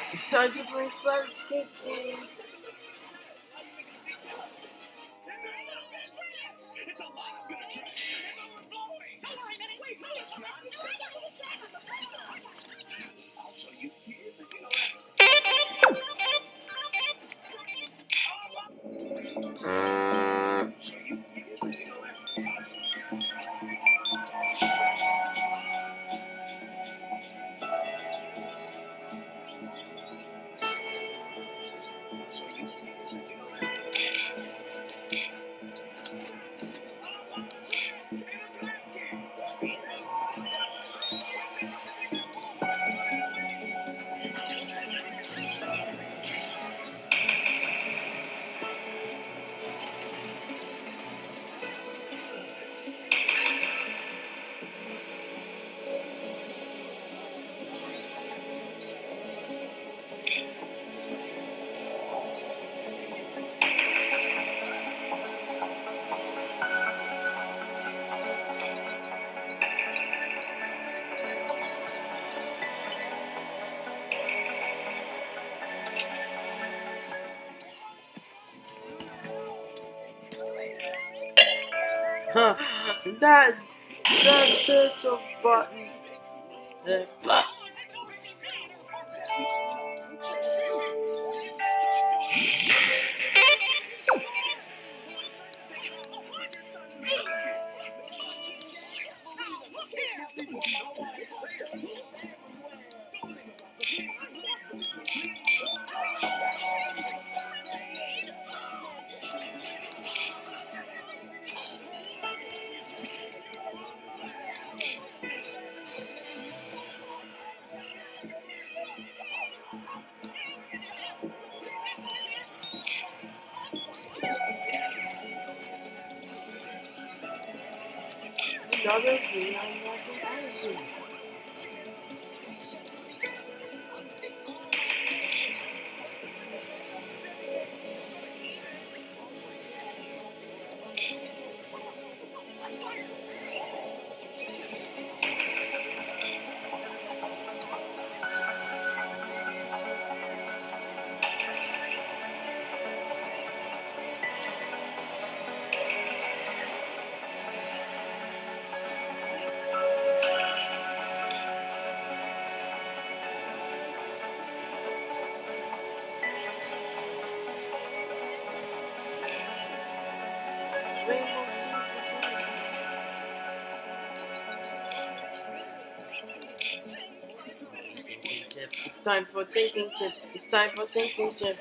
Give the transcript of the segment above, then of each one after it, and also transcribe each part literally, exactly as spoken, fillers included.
It's time to play fun skate games. that that little button. Uh, Another thing I'm not answering. It's time for sinking ship. It's time for sinking ship.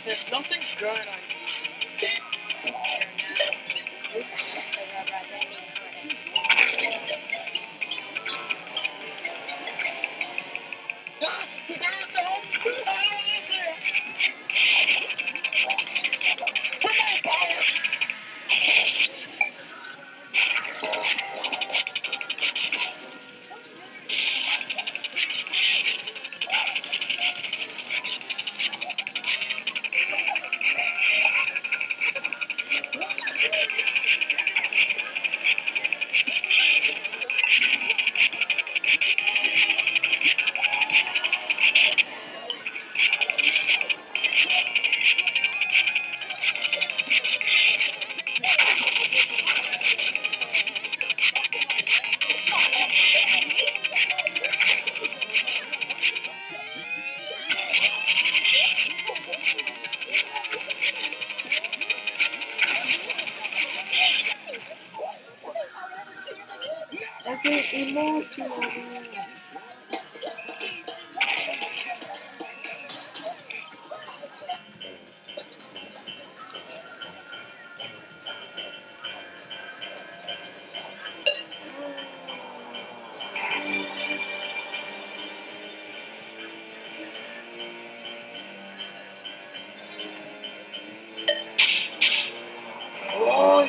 There's nothing good on That's it, emotional. Oh,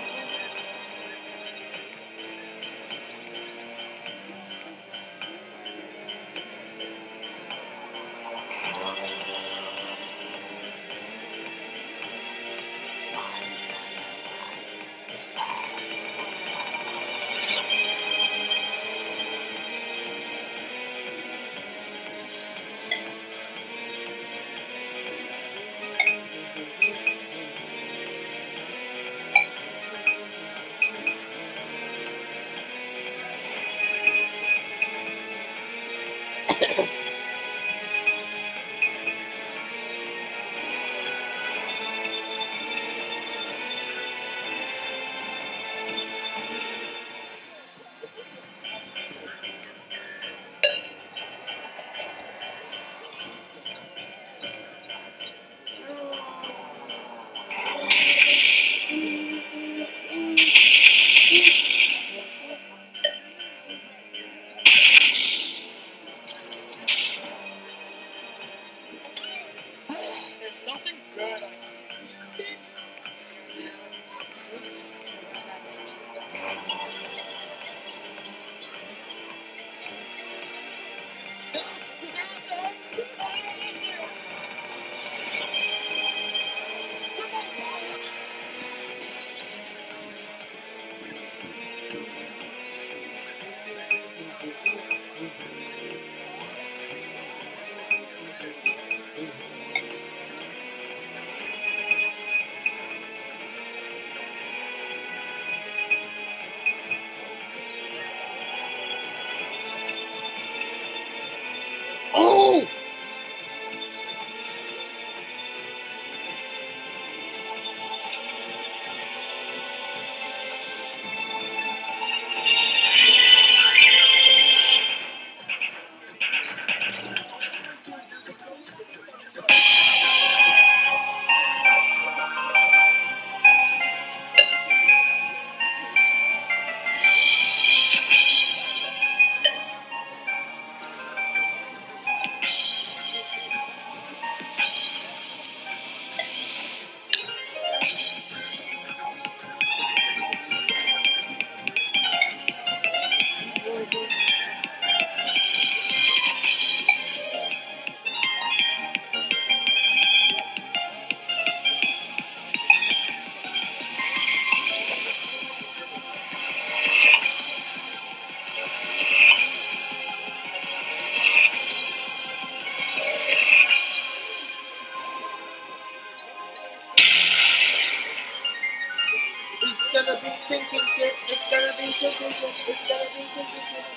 there's nothing good on Oh! It's gonna be sinking ship. It's gonna be sinking ship. It's gonna be sinking ship.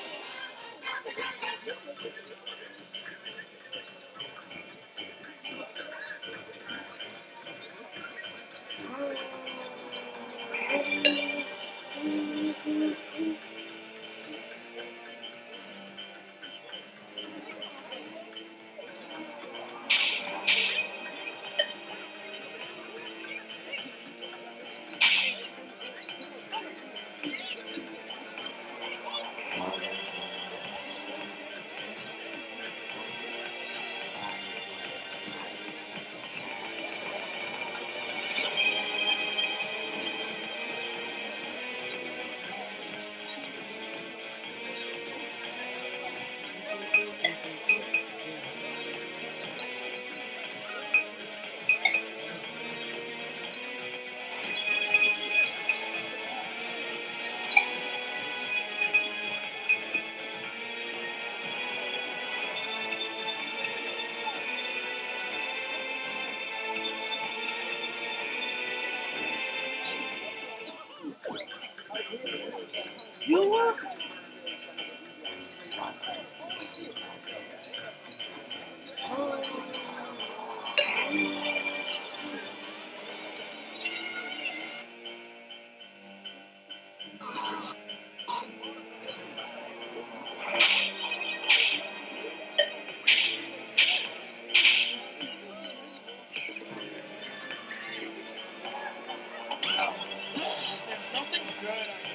There's nothing good on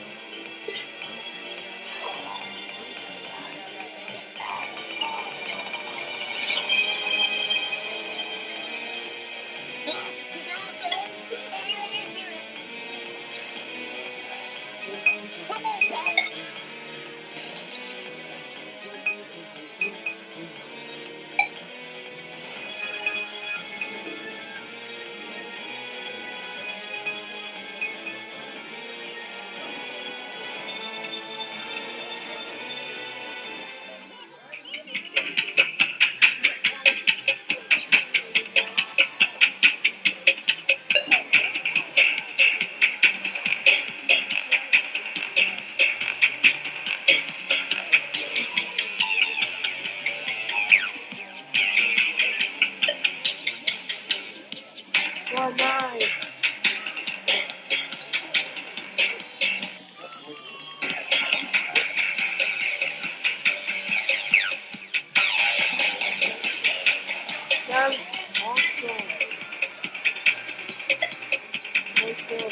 Oh, nice. That's awesome. Nice job.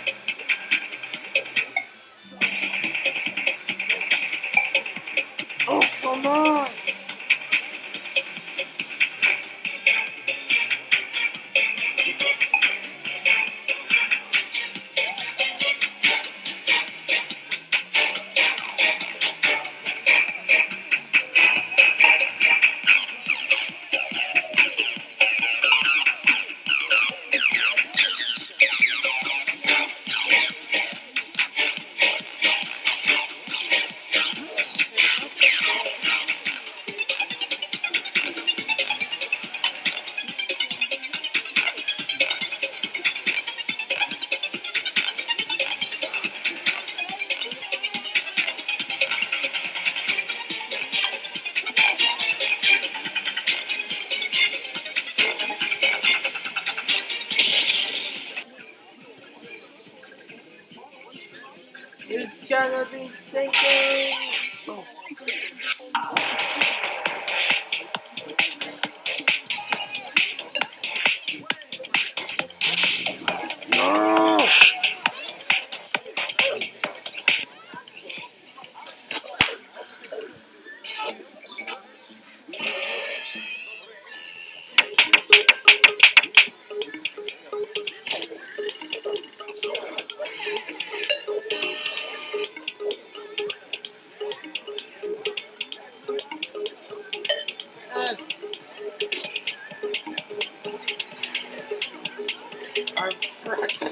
Oh, come on. It's gonna be sinking. Oh. No! I'm cracking.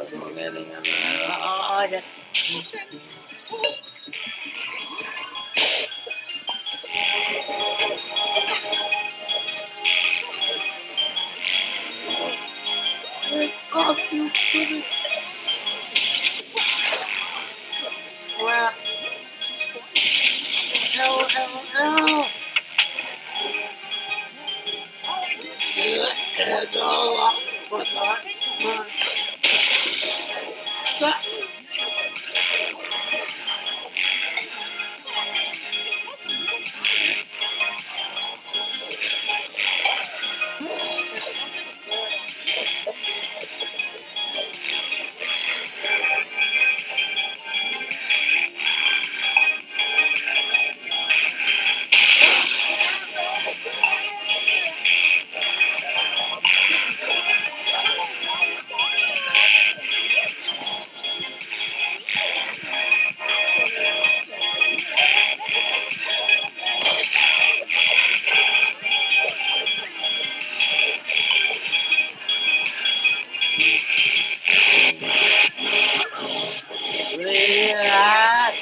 Fuck you, stupid crap. Ow, ow, ow. It's all up for that. Stop. Relax.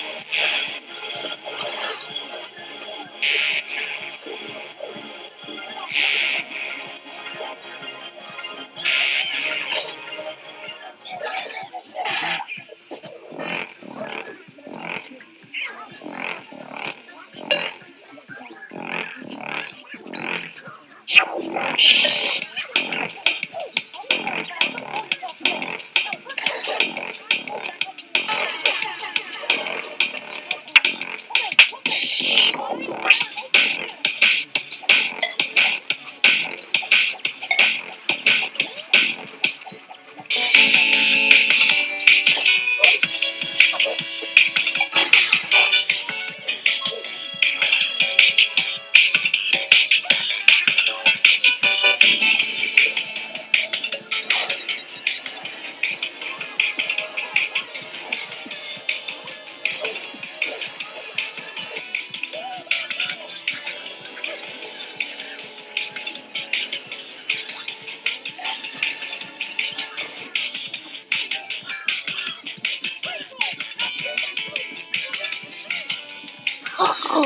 Oh.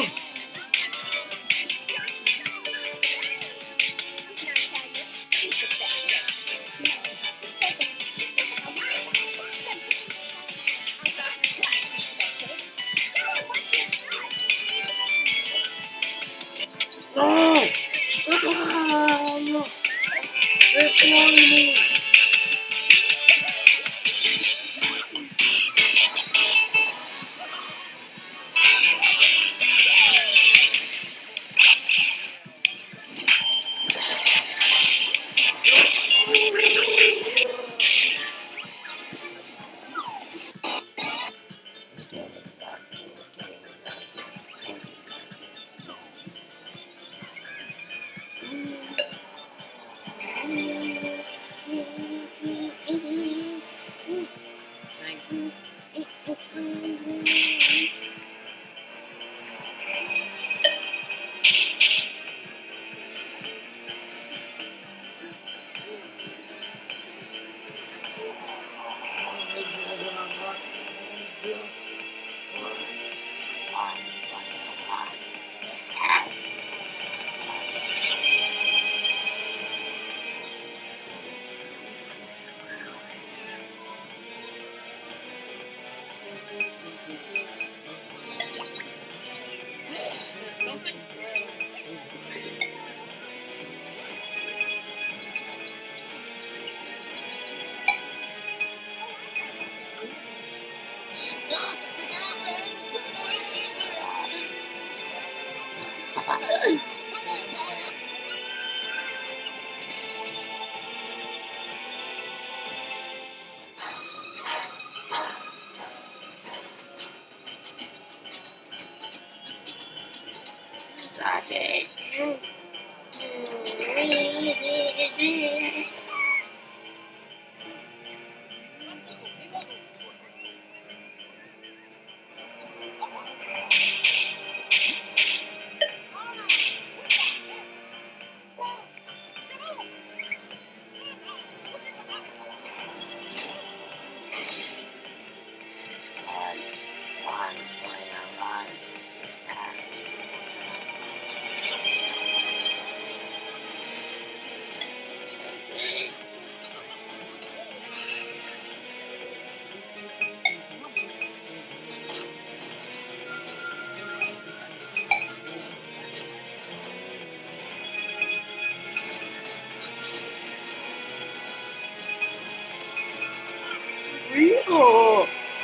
No! Ah, no! It's not me! There's nothing good. That's it. Ew.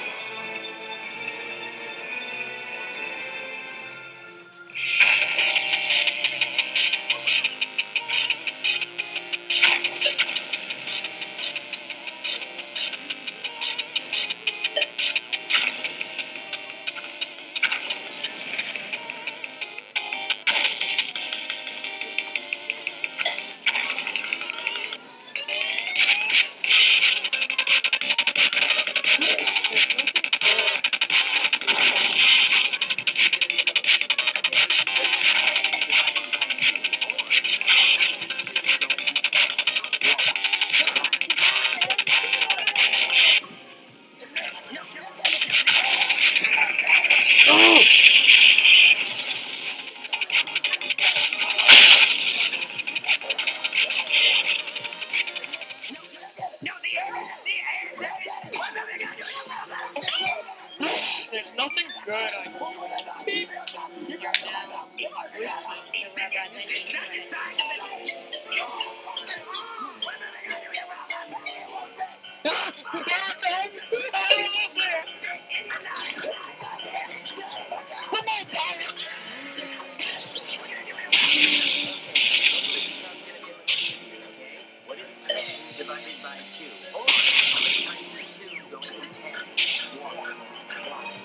There's nothing good I can do. Yeah, we can. The rabbi takes minutes. What is ten divided by two? Or how many times is two going to ten? One. Why?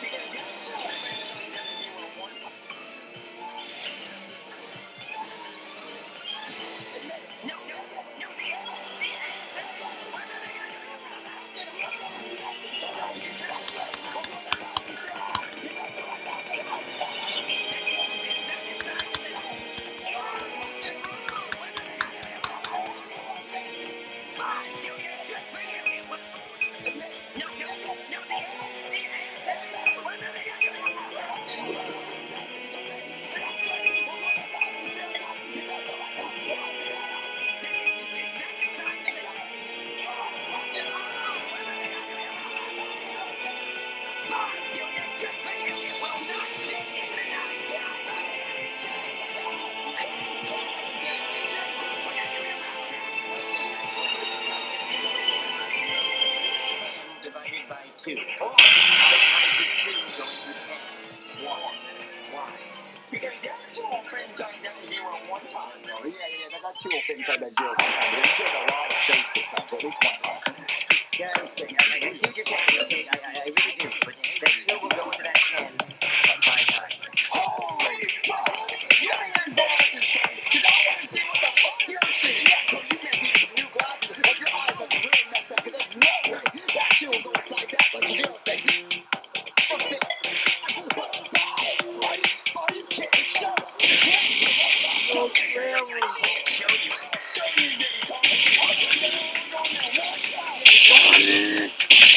Divided by two. Or how many times is two going to ten? One. Why? Because there are two will fit inside that zero one time. Oh, yeah, yeah, that, that two will fit inside that zero one time. But you get a lot of space this time, so at least one time. Yeah, I understand. I, I see what you're saying. Okay, I, I, I really do. But that two will go into that ten about five times. Holy fuck! Give me your glasses, because I want to see what the fuck you're seeing. Yeah, so you may need some new glasses, but your eyes look really messed up, because there's no way that two will go inside that like a zero thing. What the? What the? Are you, are you kidding? Show us. So terrible. I can't show you. Show me you didn't come. All you did was on that one time.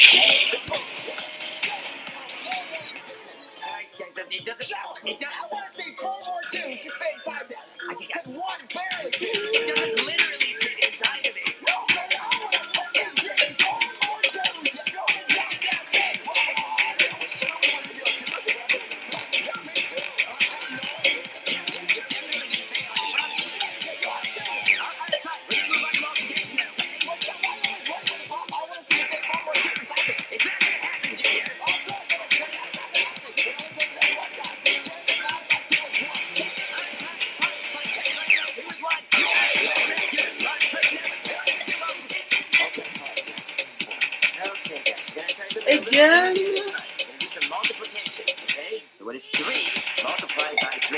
It doesn't. Show us. It doesn't. I want to see four more twos fit inside that. Because one barely fits. It doesn't literally fit inside of it. No, baby, I want to fucking see four more twos that go inside that big. Oh, I wish I would be able to look at it. Yeah, me too. I I know. Again? Do some multiplication, okay? So what is three multiplied by three?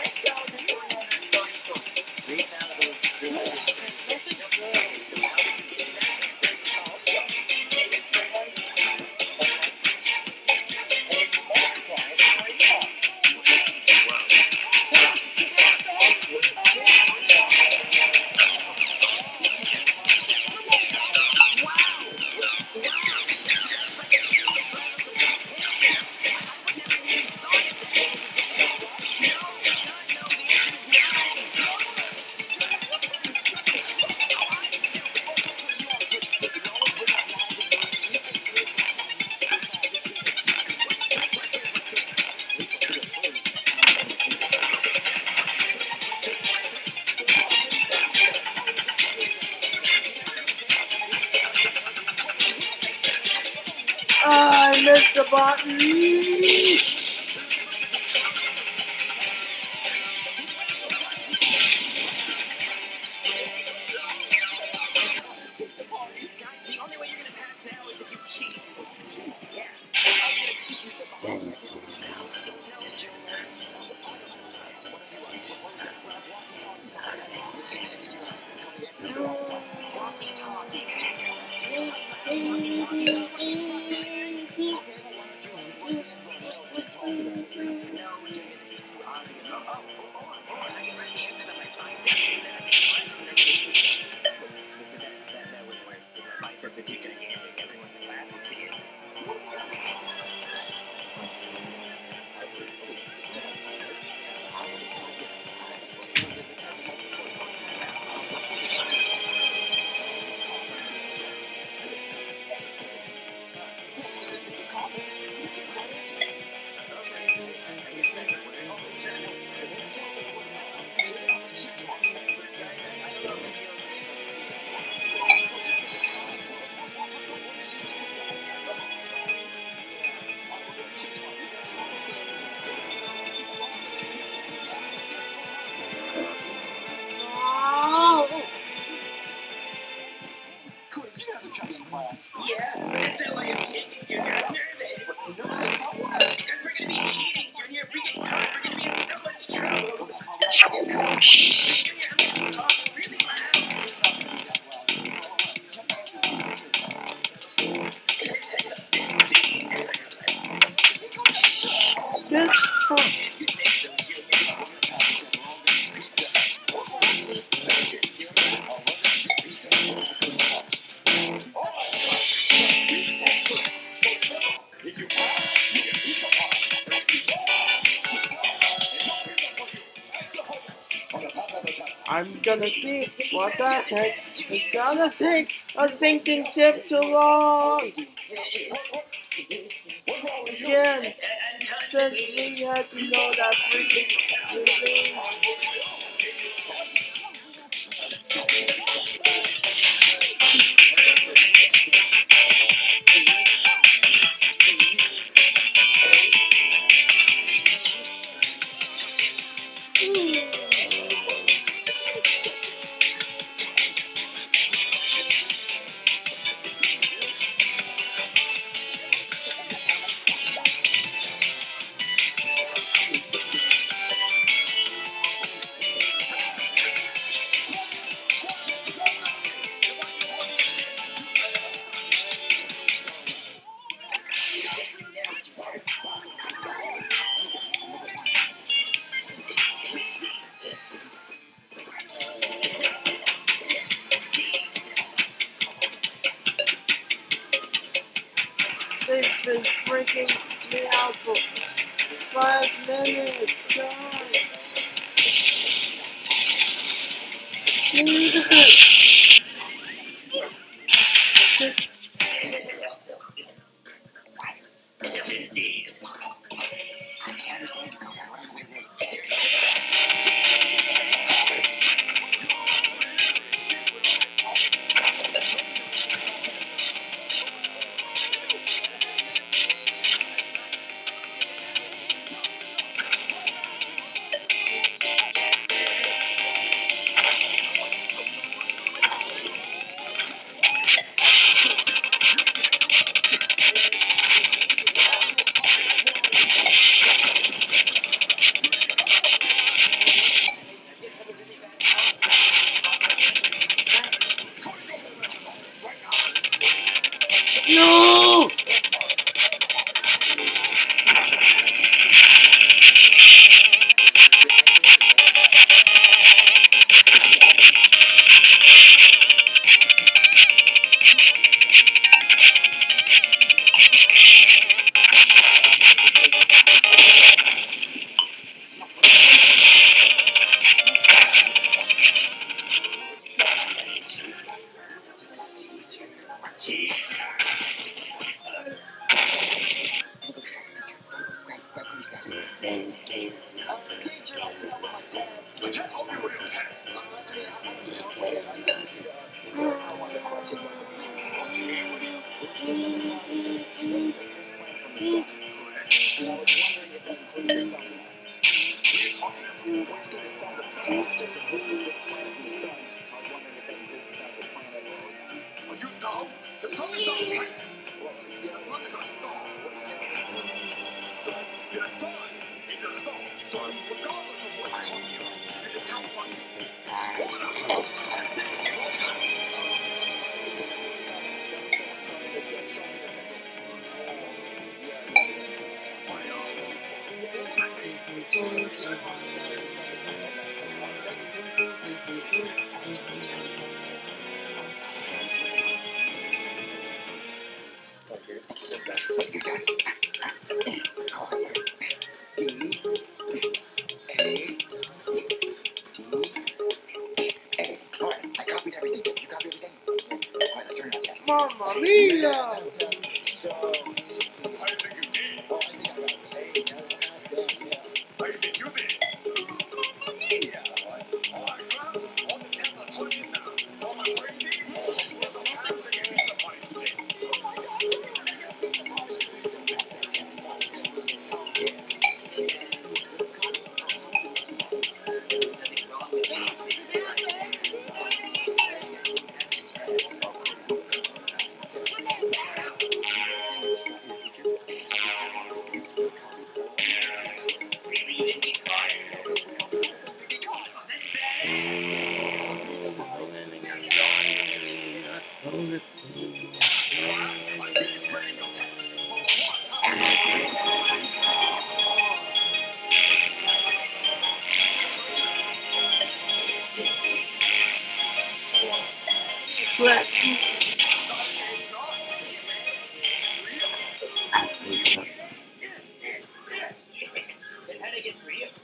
Three thousand three hundred. Okay, so how did you get that? I missed the button. Guys, the only way you're gonna pass now is if you cheat. Yeah. I'm gonna cheat you some fun. Walkie-talkies. Biceps are too gigantic. Everyone in class would see it. Yeah, that's that way of cheating. You're not nervous. Because we're gonna be cheating, Junior. If we get caught, we're gonna be in so much trouble. Junior, I'm gonna talk really loud. This If you say so, I'm gonna see what the heck is gonna take a sinking ship too long. Again, since we had to know that freaking thing. They've been freaking me out for five minutes. God. Jesus. indeed. The sun is a star, so regardless of what time you are, you just have fun. Mamma mia! Flip. How'd I get three of them?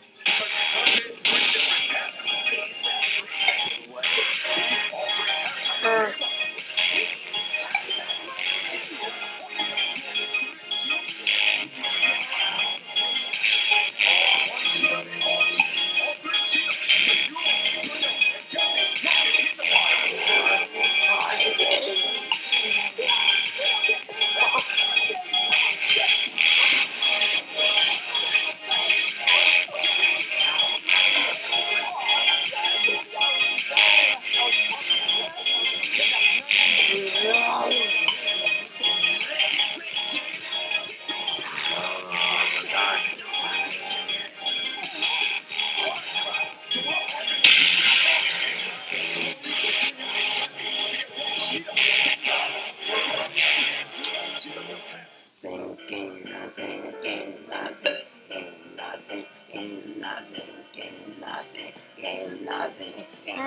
Uh, Sinking, nothing, gain nothing, gain nothing, gain nothing, gain nothing, gain nothing, gain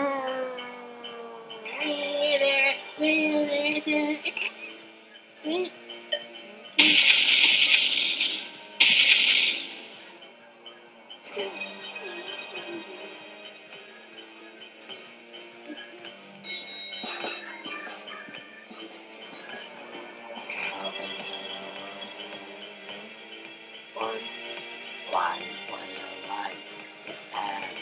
See? one, one for your life, the ass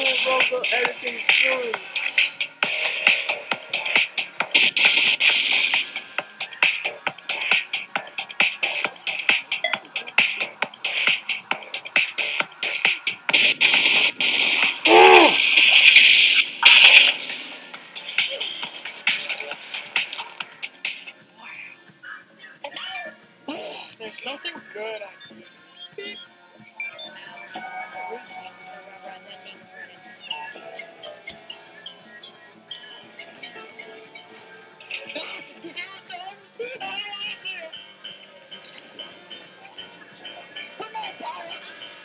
logo editing soon. There's nothing good I do. Beep. Reaching the Reverend's ending credits. Here it comes! I wanna see it! Come on, darling!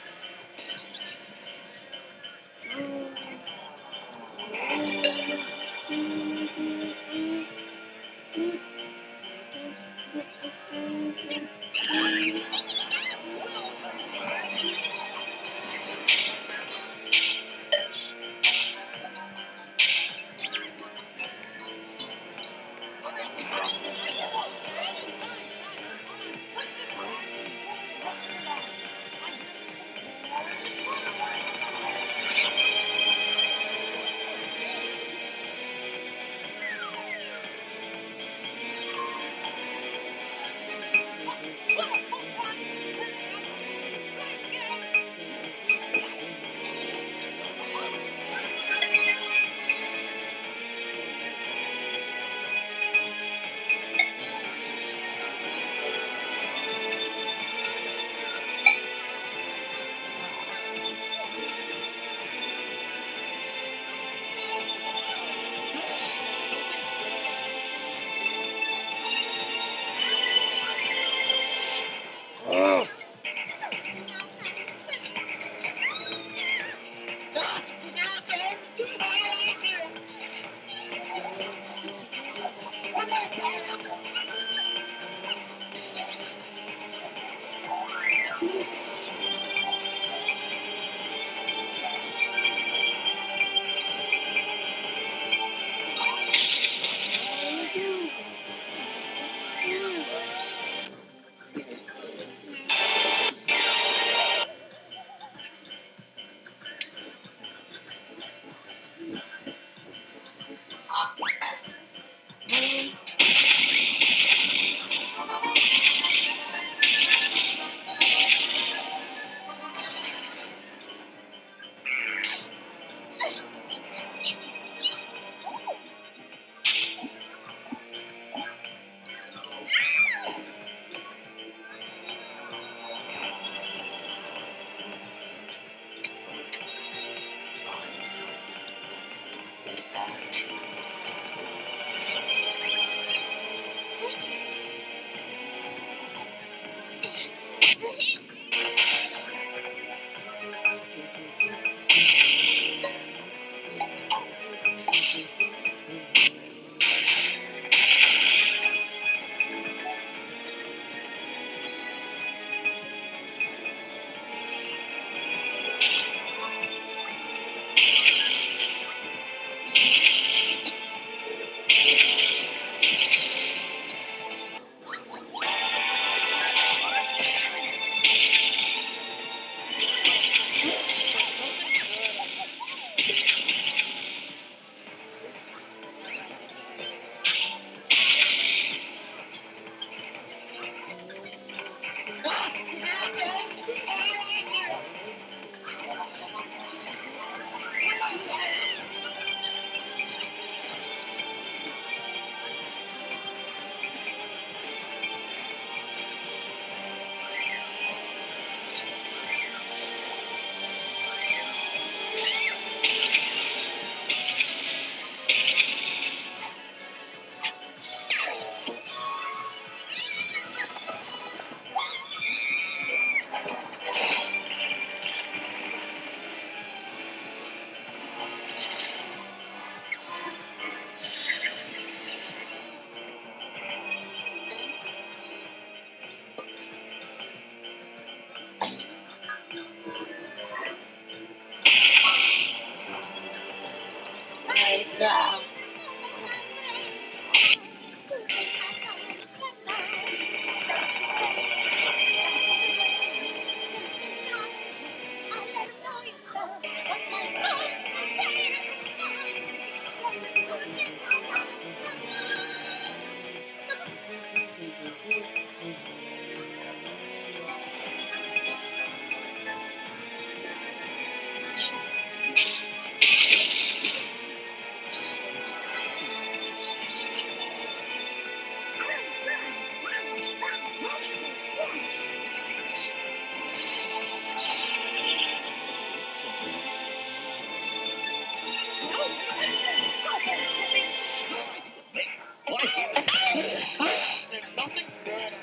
Oh. Yeah. There's nothing good.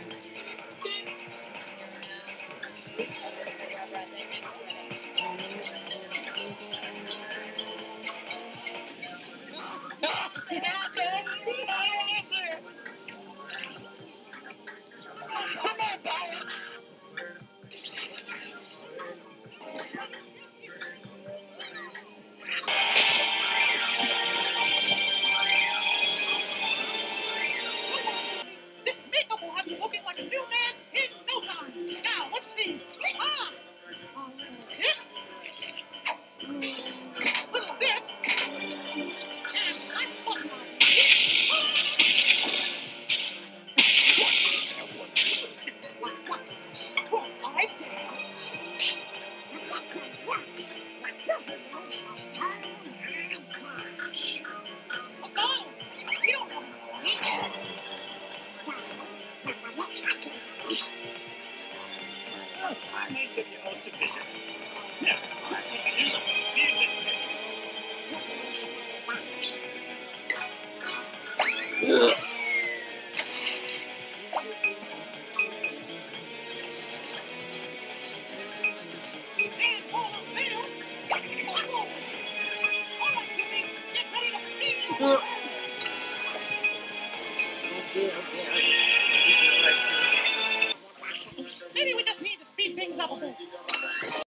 This makeup will have you looking like a new man in no time. Now, let's see. Ah! A little of this. A little of this. And nice button on it. Well, I did it. Oh, no! We don't have any money. Yes, I may take you out to visit. Now, if it is a vivid And all those videos, muscles. All right, Ruby, get ready to feel Uh. the Okay, okay, okay. This is right here. Maybe we just need to speed things up a bit.